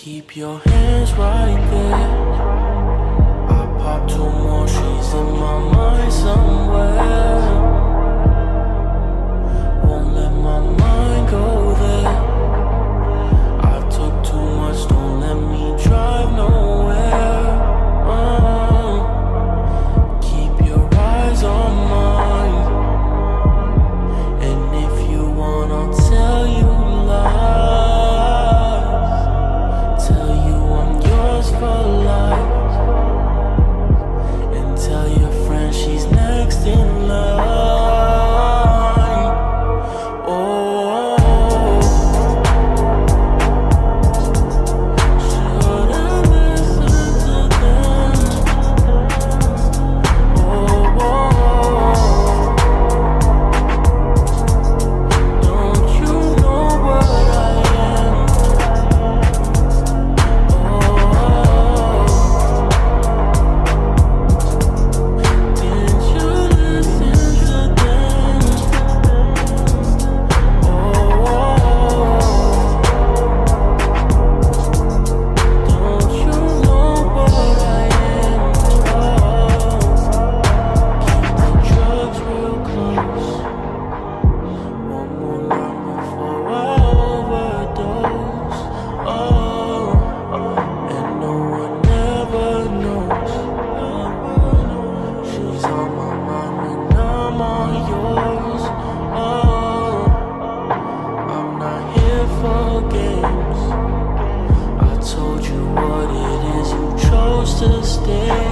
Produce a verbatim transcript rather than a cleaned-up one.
Keep your hands right there. I pop two more, she's in my mind somewhere. Won't let my mind go there. I took too much, don't let me drive nowhere. uh, Keep your eyes on mine, and if you want, I'll tell you lies. For life, and tell your friend she's next in line. Oh, should I listen to them? Oh, don't you know what I am? To stay.